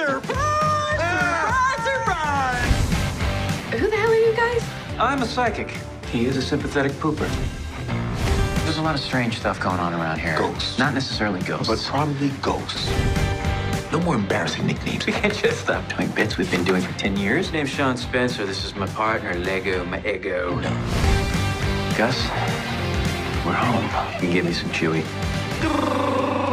Surprise! Surprise! Surprise! Who the hell are you guys? I'm a psychic. He is a sympathetic pooper. There's a lot of strange stuff going on around here. Ghosts. Not necessarily ghosts. But probably ghosts. No more embarrassing nicknames. We can't just stop doing bits we've been doing for 10 years. Name's Sean Spencer. This is my partner, Lego, my ego. No. Gus, we're home. You can give me some Chewy.